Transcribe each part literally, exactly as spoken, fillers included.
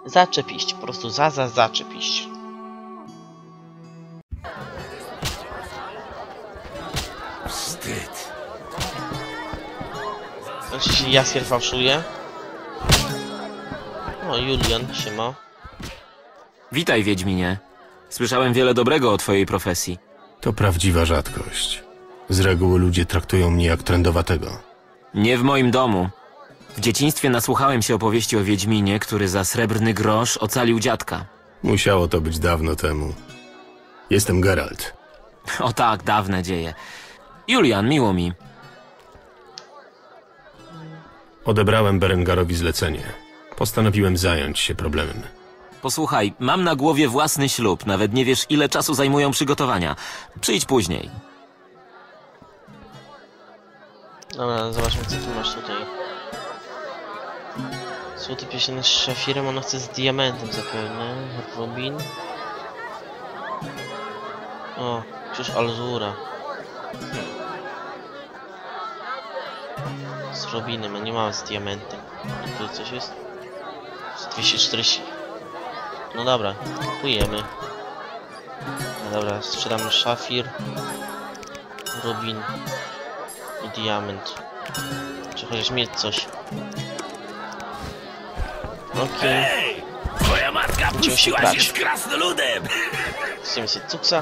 Zaczepiść, po prostu za, za, zaczepiść. Wstyd. Oczywiście Jaskier fałszuje. O, Julian, siema. Witaj, Wiedźminie. Słyszałem wiele dobrego o twojej profesji. To prawdziwa rzadkość. Z reguły ludzie traktują mnie jak trędowatego. Nie w moim domu. W dzieciństwie nasłuchałem się opowieści o Wiedźminie, który za srebrny grosz ocalił dziadka. Musiało to być dawno temu. Jestem Geralt. O tak, dawne dzieje. Julian, miło mi. Odebrałem Berengarowi zlecenie. Postanowiłem zająć się problemem. Posłuchaj, mam na głowie własny ślub. Nawet nie wiesz, ile czasu zajmują przygotowania. Przyjdź później. Dobra, zobaczmy, co ty masz tutaj. Złoty pieśń z szafirem, ona chce z diamentem zapewne. Rubin. O, krzyż Alzura. Hmm. Z Robinem, a nie mamy z diamentem. Tu coś jest? Z dwieście czterdzieści. No dobra, kupujemy. No dobra, sprzedamy szafir, rubin i diament. Czy chociaż mieć coś. Okej. Okay. Hej! Twoja matka puściła się z krasnoludem! Chcemy sobie cuksa.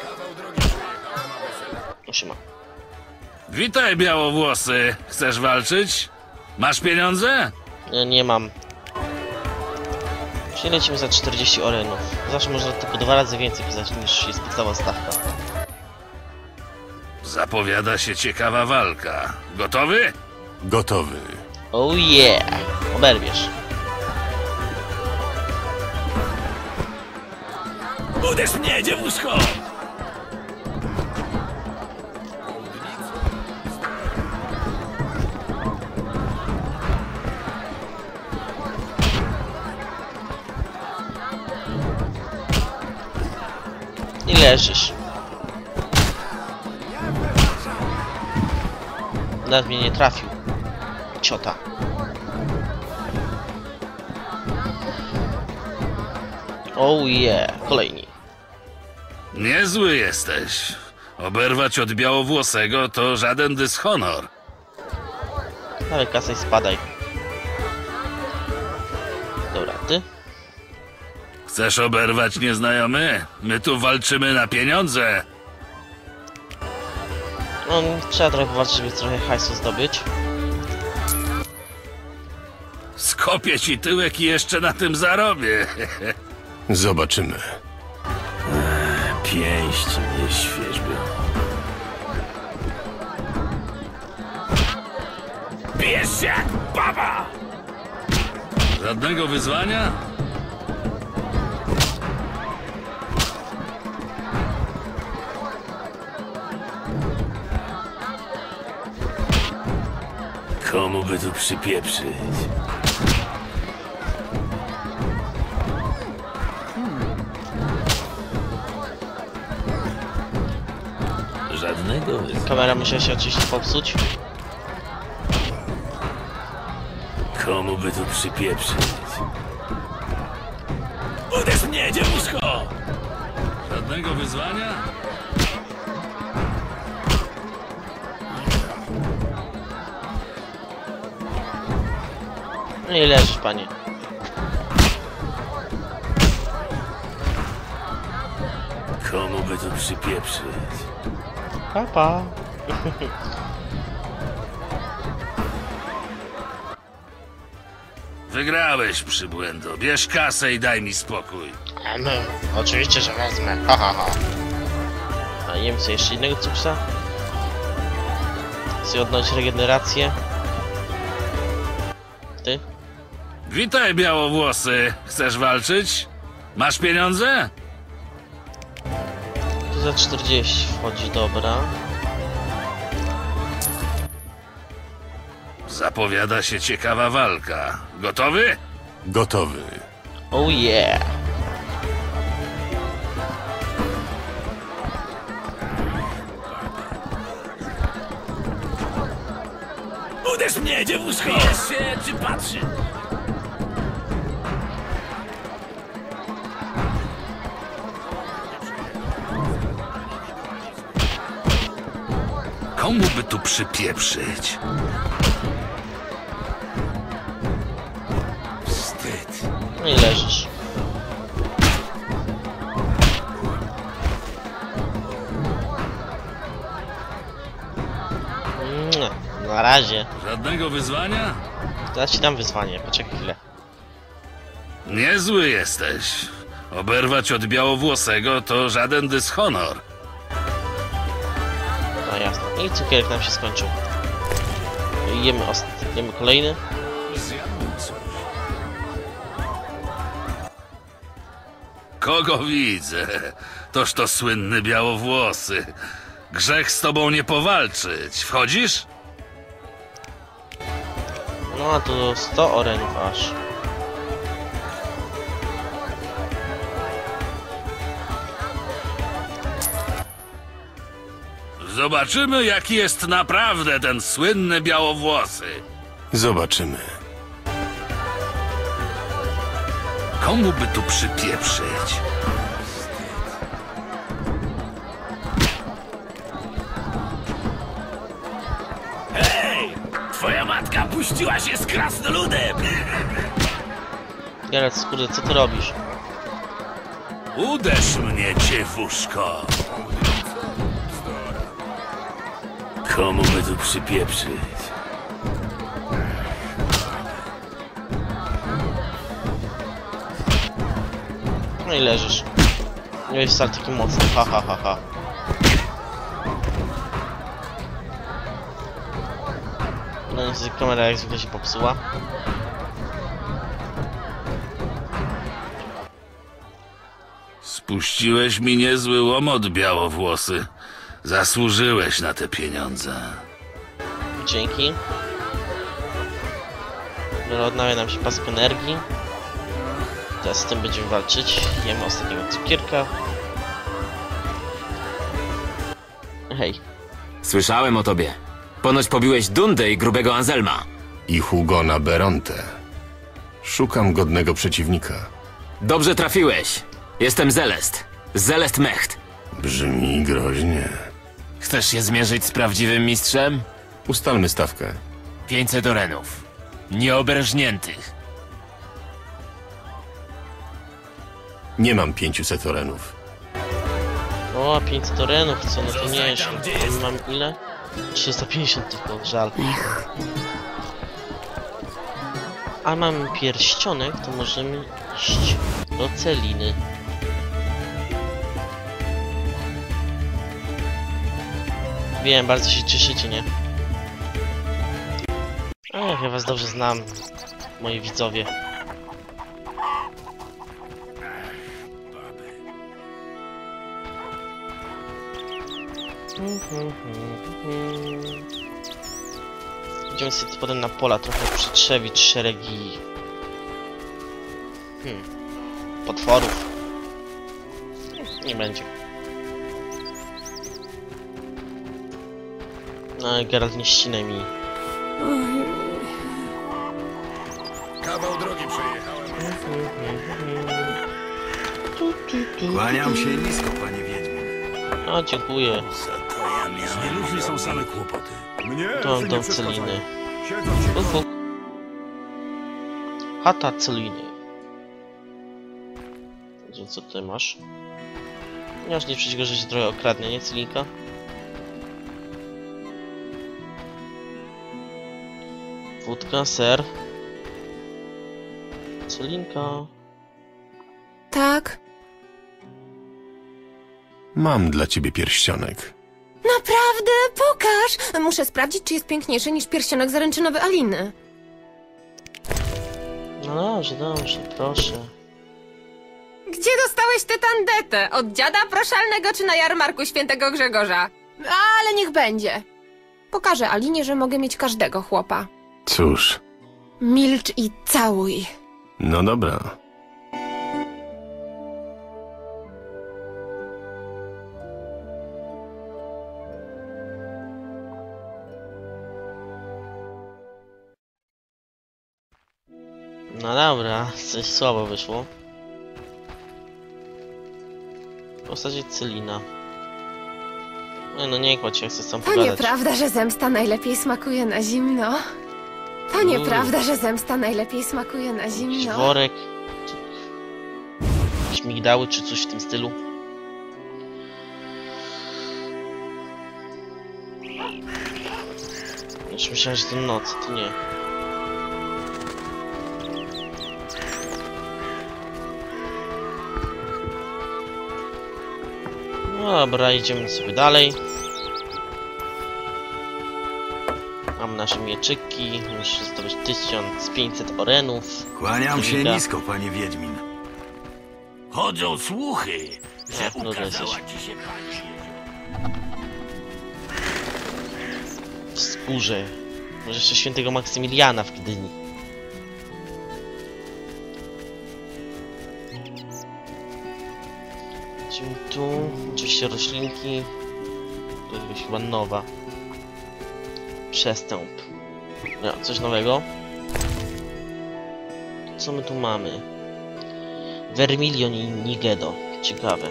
No siema. Witaj, białowłosy. Chcesz walczyć? Masz pieniądze? Nie, nie mam. Czyli lecimy za czterdzieści orenów. Zawsze można tylko dwa razy więcej pisać niż jest podstawowa stawka. Zapowiada się ciekawa walka. Gotowy? Gotowy. Oh yeah! Oberwiesz. Uderz mnie, dziewuszko! I leżysz. Nawet mnie nie trafił. Ciota. Oh yeah, kolejni. Niezły jesteś. Oberwać od białowłosego to żaden dyshonor. Dawaj kasę i spadaj. Dobra, ty? Chcesz oberwać nieznajomy? My tu walczymy na pieniądze. No, trzeba trochę powalczyć, żeby trochę hajsu zdobyć. Skopię ci tyłek i jeszcze na tym zarobię. Zobaczymy. Pięści mnie świeżbią. Bierz się, baba! Żadnego wyzwania? Komu by tu przypieprzyć? Żadnego wyzwania. Kamera musiała się oczywiście popsuć. Komu by tu przypieprzyć? Uderz mnie, dziewuszko! Żadnego wyzwania? No i leżysz, panie. Komu by tu przypieprzyć? Papa. Wygrałeś, przybłędo. Bierz kasę i daj mi spokój. No, oczywiście, że wezmę. Ha, ha, ha. A jem sobie jeszcze innego cuksa. Chcę odnowić regenerację. Ty? Witaj, białowłosy. Chcesz walczyć? Masz pieniądze? Tu za czterdzieści wchodzi, dobra. Zapowiada się ciekawa walka. Gotowy? Gotowy. Oh yeah. Uderz mnie, dziewuszko! Bierz się, czy patrzy? Komu by tu przypieprzyć? Wstyd. No i leżysz. Mm, Na razie. Żadnego wyzwania? Teraz ci dam wyzwanie, poczekaj chwilę. Niezły jesteś. Oberwać od białowłosego to żaden dyshonor. No jasne. I cukierek nam się skończył. Jemy, ost- jemy kolejny. Kogo widzę? Toż to słynny białowłosy. Grzech z tobą nie powalczyć. Wchodzisz? No a tu sto orenów aż. Zobaczymy, jaki jest naprawdę ten słynny białowłosy. Zobaczymy. Komu by tu przypieprzyć? Hej! Twoja matka puściła się z krasnoludem! Geralt, kurde, co ty robisz? Uderz mnie, dziewuszko! Komu by tu przypieprzyć? No i leżysz. Nie jest wcale taki mocny, ha ha ha ha. No niestety kamera jak zwykle się popsuła. Spuściłeś mi niezły łomot, białowłosy. Zasłużyłeś na te pieniądze. Dzięki. Dobra, odnawia nam się pasek energii. Teraz z tym będziemy walczyć. Jemy ostatniego cukierka. Hej. Słyszałem o tobie. Ponoć pobiłeś Dundę i grubego Anselma. I Hugona Beronte. Szukam godnego przeciwnika. Dobrze trafiłeś. Jestem Zelest. Zelest Mecht. Brzmi groźnie. Chcesz się zmierzyć z prawdziwym mistrzem? Ustalmy stawkę. pięćset orenów. Nieoberżniętych. Nie mam pięciuset orenów. O, pięćset orenów, co no to nie jest. Mam ile? trzysta pięćdziesiąt tylko, żal. A mam pierścionek, to możemy iść do Celiny. Wiem, bardzo się cieszycie, nie? Ach, ja was dobrze znam, moi widzowie. Idziemy sobie potem na pola trochę przetrzewić szeregi hmm, potworów. Nie będzie. No, Geralt, nie ścinaj mi. Kawał drogi przejechałem. Kłaniam się nisko, panie Wiedźmin. A, dziękuję. Nie ludzi są same kłopoty. Mnie To że mam nie do przeszkadzają. Celiny. Siedzą ci Uhu. Chata Celiny. Gdzie, co ty masz? Nie masz nie przecież go, że się trochę okradnie, nie Celinka? Wódka, ser. Celinka. Tak, Mam dla ciebie pierścionek. naprawdę? Pokaż! Muszę sprawdzić, czy jest piękniejszy niż pierścionek zaręczynowy Aliny. No dobrze, dobrze, proszę. Gdzie dostałeś tę tandetę? Od dziada proszalnego czy na jarmarku świętego Grzegorza? Ale niech będzie. Pokażę Alinie, że mogę mieć każdego chłopa. Cóż, Milcz i całuj. no dobra. No dobra, coś słabo wyszło. W zasadzie Celina. Nie, no nie kładź się, ja chcę sam To pogadać. nieprawda, że zemsta najlepiej smakuje na zimno. To nieprawda, że zemsta najlepiej smakuje na Jakiś zimno. worek. Jakieś migdały czy coś w tym stylu. Już myślałem, że to noc, to nie. No dobra, idziemy sobie dalej. Mam nasze mieczyki, muszę zdobyć tysiąc pięćset orenów. Kłaniam się Druida. nisko, panie Wiedźmin. Chodzą słuchy, że Jak nudny jesteś. ukazała ci się pani. W skórze. Może jeszcze świętego Maksymiliana w Gdyni. Idziemy tu. Oczywiście roślinki. To jakaś chyba nowa. Przestęp. No, coś nowego. Co my tu mamy? Vermilion i Nigedo. Ciekawe.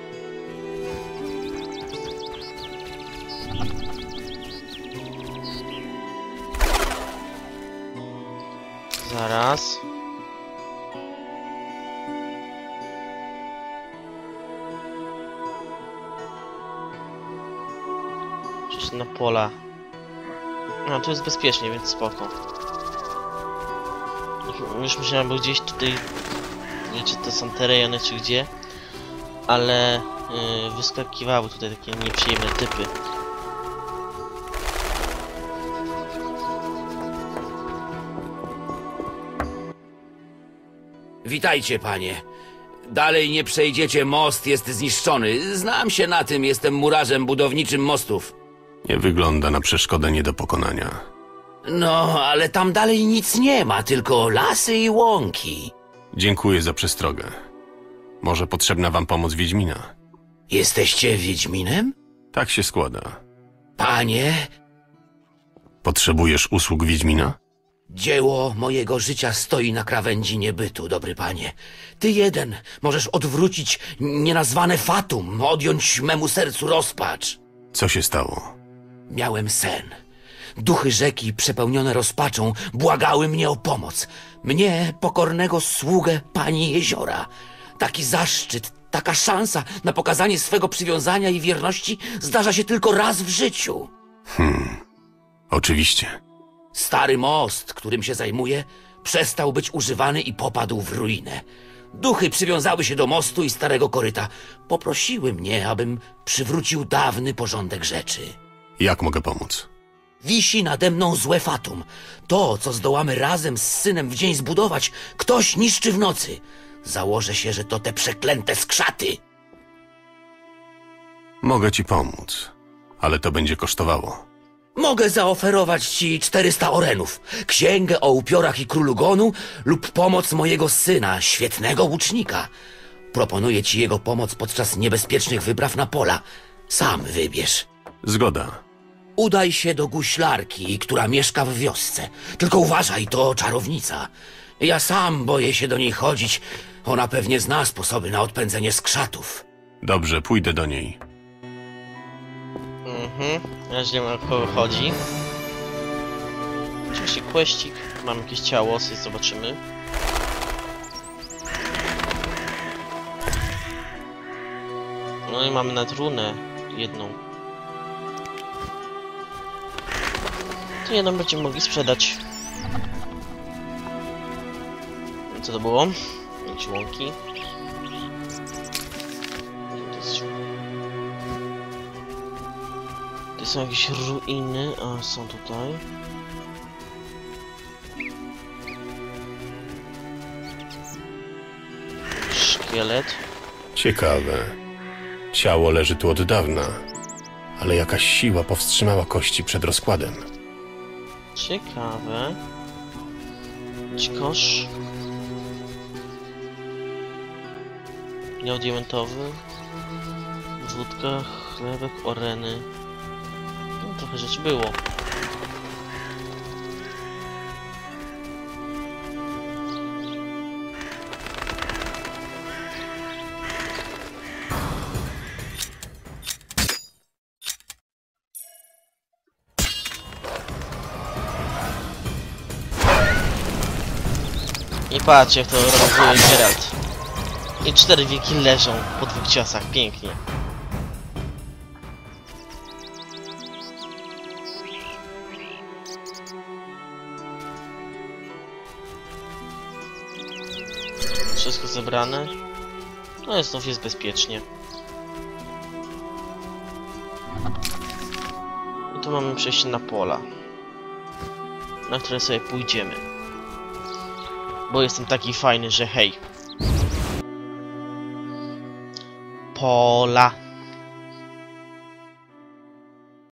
Zaraz. Przecież na pola. A, tu jest bezpiecznie, więc spoko. Już myślałem, bo gdzieś tutaj... Nie czy to są te rejony, czy gdzie. Ale yy, wyskakiwały tutaj takie nieprzyjemne typy. Witajcie, panie. Dalej nie przejdziecie, most jest zniszczony. Znam się na tym, jestem murarzem budowniczym mostów. Nie wygląda na przeszkodę nie do pokonania. No, ale tam dalej nic nie ma, tylko lasy i łąki. Dziękuję za przestrogę. Może potrzebna wam pomoc Wiedźmina? Jesteście Wiedźminem? Tak się składa. Panie, Potrzebujesz usług Wiedźmina? dzieło mojego życia stoi na krawędzi niebytu, dobry panie. Ty jeden możesz odwrócić nienazwane fatum, odjąć memu sercu rozpacz. Co się stało? Miałem sen. Duchy rzeki przepełnione rozpaczą błagały mnie o pomoc. Mnie, pokornego sługę pani jeziora. Taki zaszczyt, taka szansa na pokazanie swego przywiązania i wierności zdarza się tylko raz w życiu. Hmm, oczywiście. Stary most, którym się zajmuję, przestał być używany i popadł w ruinę. Duchy przywiązały się do mostu i starego koryta. Poprosiły mnie, abym przywrócił dawny porządek rzeczy. Jak mogę pomóc? Wisi nade mną złe fatum. To, co zdołamy razem z synem w dzień zbudować, ktoś niszczy w nocy. Założę się, że to te przeklęte skrzaty. Mogę ci pomóc, ale to będzie kosztowało. Mogę zaoferować ci czterysta orenów, księgę o upiorach i królu Gonu lub pomoc mojego syna, świetnego łucznika. Proponuję ci jego pomoc podczas niebezpiecznych wypraw na pola. Sam wybierz. Zgoda. Udaj się do guślarki, która mieszka w wiosce. Tylko uważaj, to czarownica. Ja sam boję się do niej chodzić. Ona pewnie zna sposoby na odpędzenie skrzatów. Dobrze, pójdę do niej. Mhm, ja już wiem, o kogo chodzi. Oczywiście questik, mam jakieś ciało, sobie zobaczymy. No i mamy nawet runę jedną. To jedną będziemy mogli sprzedać. Co to było? Jakieś łąki. To jest... To są jakieś ruiny, a są tutaj. Szkielet. Ciekawe. Ciało leży tu od dawna, ale jakaś siła powstrzymała kości przed rozkładem. Ciekawe. Jakiś kosz. Miał diamentowy. Wódka, chlebek, oreny. No trochę rzeczy było. I patrzcie, jak to reaguje Geralt. I cztery wilki leżą po dwóch ciosach. Pięknie. Wszystko zebrane. No i znów jest bezpiecznie. I tu mamy przejście na pola, na które sobie pójdziemy. Bo jestem taki fajny, że hej. Pola.